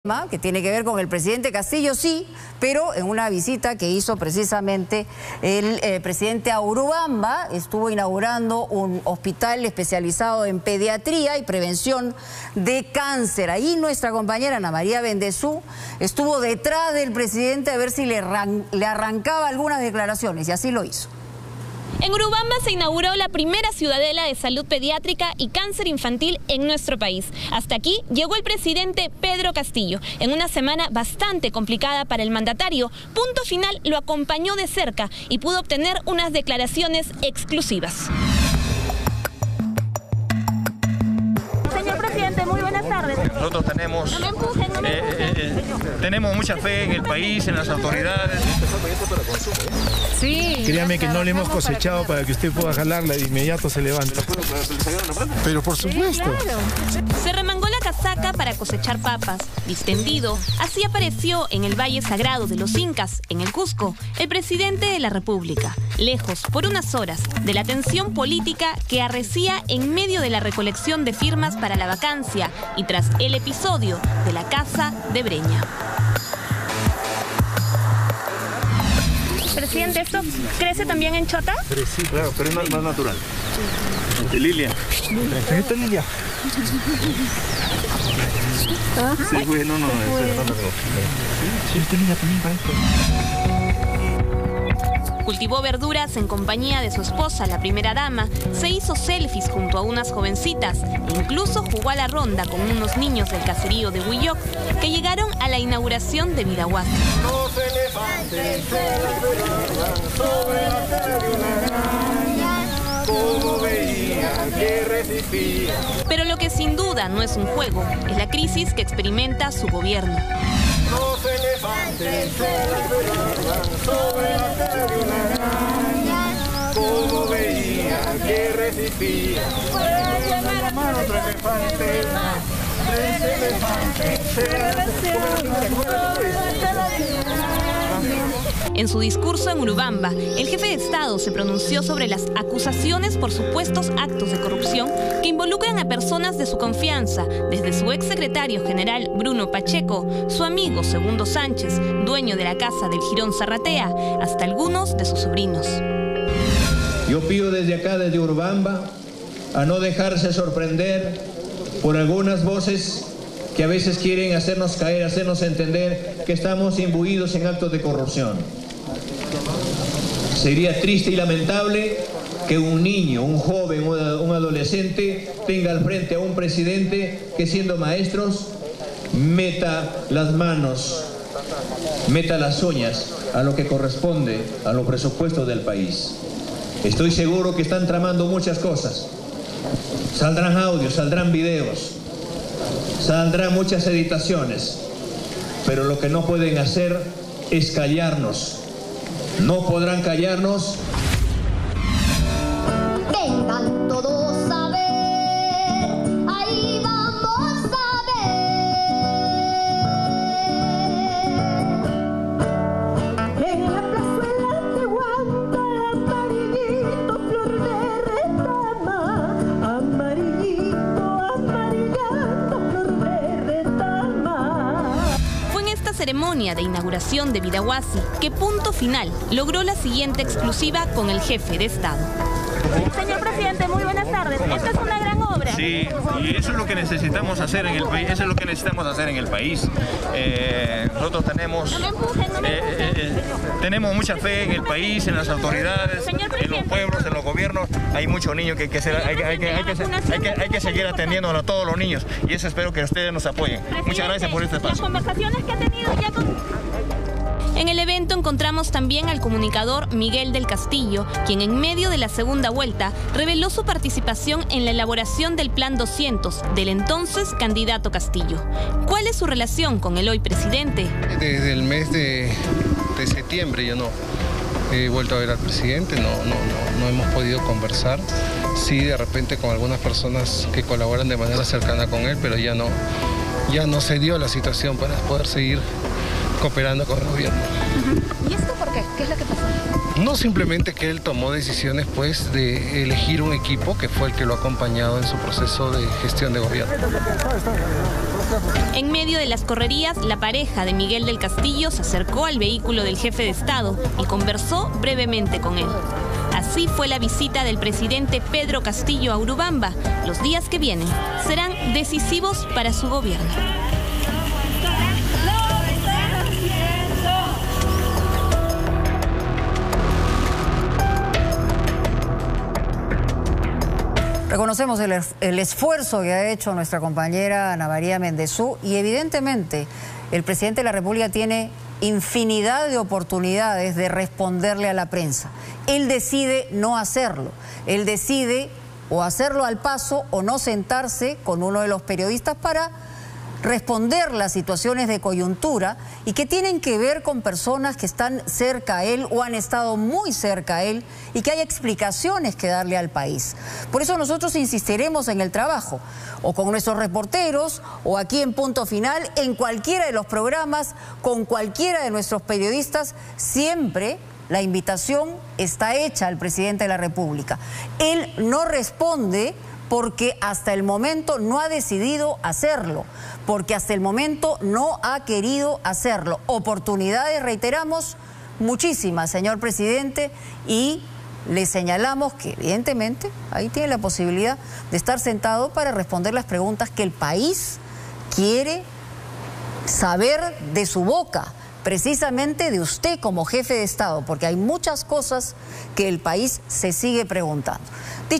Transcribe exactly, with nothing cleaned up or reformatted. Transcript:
que tiene que ver con el presidente Castillo, sí, pero en una visita que hizo precisamente el eh, presidente a Urubamba, estuvo inaugurando un hospital especializado en pediatría y prevención de cáncer. Ahí nuestra compañera Ana María Bendezú estuvo detrás del presidente a ver si le, arran le arrancaba algunas declaraciones, y así lo hizo. En Urubamba se inauguró la primera ciudadela de salud pediátrica y cáncer infantil en nuestro país. Hasta aquí llegó el presidente Pedro Castillo, en una semana bastante complicada para el mandatario. Punto Final lo acompañó de cerca y pudo obtener unas declaraciones exclusivas. Señor presidente, muy buenas tardes. Nosotros tenemos, no me empujen, no me eh, empujen. eh, eh, tenemos mucha fe en el país, en las autoridades. Sí. Créame que no le hemos cosechado para que usted pueda jalarla de inmediato se levanta. Pero por supuesto. Sí, claro. Se remangó la casaca para cosechar papas. Distendido, así apareció en el Valle Sagrado de los Incas, en el Cusco, el presidente de la República, lejos por unas horas de la tensión política que arrecía en medio de la recolección de firmas para la vacancia y tras el episodio de la Casa de Breña. Presidente, ¿esto crece también en Chota? Sí, claro, pero es más, más natural. Lilia. ¿Esto, Lilia? Sí, güey, no, no, no. Sí, usted Lilia también para esto. Cultivó verduras en compañía de su esposa, la primera dama, se hizo selfies junto a unas jovencitas e incluso jugó a la ronda con unos niños del caserío de Huilloc que llegaron a la inauguración de Vidahuasi. Pero lo que sin duda no es un juego, es la crisis que experimenta su gobierno. Los elefantes se desvelaban sobre la tela de una araña, como veía que resistía. Puede llamar a mano otro elefante, tres elefantes se desvelaban sobre la tela de una araña. En su discurso en Urubamba, el jefe de Estado se pronunció sobre las acusaciones por supuestos actos de corrupción que involucran a personas de su confianza, desde su exsecretario general Bruno Pacheco, su amigo Segundo Sánchez, dueño de la casa del Jirón Zarratea, hasta algunos de sus sobrinos. Yo pido desde acá, desde Urubamba, a no dejarse sorprender por algunas voces que a veces quieren hacernos caer, hacernos entender que estamos imbuidos en actos de corrupción. Sería triste y lamentable que un niño, un joven, un adolescente tenga al frente a un presidente que, siendo maestros, meta las manos, meta las uñas a lo que corresponde a los presupuestos del país. Estoy seguro que están tramando muchas cosas. Saldrán audios, saldrán videos, saldrán muchas editaciones, pero lo que no pueden hacer es callarnos. No podrán callarnos. Vengan todos a ver, ahí vamos a ver. En la plazuela de Guanta, amarillito, flor de retama, amarillito, amarillito, flor de retama. Fue en esta ceremonia de inauguración de Vidahuasi que Punto Final logró la siguiente exclusiva con el jefe de Estado. Señor presidente, muy buenas tardes. Esta es una gran obra. Sí, y eso es lo que necesitamos hacer en el país, eso es lo que necesitamos hacer en el país. Eh, nosotros tenemos, No me empujen, no me eh, empujen. eh, eh, tenemos mucha fe en el país, en las autoridades, Señor en los presidente. pueblos, en los gobiernos. Hay muchos niños que, que, se, hay, que, hay, que, hay, que, hay, que, hay que seguir atendiendo a todos los niños, y eso espero que ustedes nos apoyen. Muchas gracias por este Las espacio. conversaciones que ha tenido ya con... En el evento encontramos también al comunicador Miguel del Castillo, quien en medio de la segunda vuelta reveló su participación en la elaboración del Plan doscientos del entonces candidato Castillo. ¿Cuál es su relación con el hoy presidente? Desde el mes de, de septiembre yo no he vuelto a ver al presidente, no, no, no, no hemos podido conversar. Sí, de repente con algunas personas que colaboran de manera cercana con él, pero ya no, ya no se dio la situación para poder seguir cooperando con el gobierno. ¿Y esto por qué? ¿Qué es lo que pasó? No simplemente que él tomó decisiones pues de elegir un equipo que fue el que lo ha acompañado en su proceso de gestión de gobierno. En medio de las correrías, la pareja de Miguel del Castillo se acercó al vehículo del jefe de Estado y conversó brevemente con él. Así fue la visita del presidente Pedro Castillo a Urubamba. Los días que vienen serán decisivos para su gobierno. Reconocemos el, el esfuerzo que ha hecho nuestra compañera Ana María Mendezú y evidentemente el presidente de la República tiene infinidad de oportunidades de responderle a la prensa. Él decide no hacerlo, él decide o hacerlo al paso o no sentarse con uno de los periodistas para responder las situaciones de coyuntura y que tienen que ver con personas que están cerca a él o han estado muy cerca a él y que hay explicaciones que darle al país. Por eso nosotros insistiremos en el trabajo, o con nuestros reporteros, o aquí en Punto Final, en cualquiera de los programas, con cualquiera de nuestros periodistas, siempre la invitación está hecha al presidente de la República. Él no responde porque hasta el momento no ha decidido hacerlo, porque hasta el momento no ha querido hacerlo. Oportunidades, reiteramos, muchísimas, señor presidente, y le señalamos que evidentemente ahí tiene la posibilidad de estar sentado para responder las preguntas que el país quiere saber de su boca, precisamente de usted como jefe de Estado, porque hay muchas cosas que el país se sigue preguntando. Dicho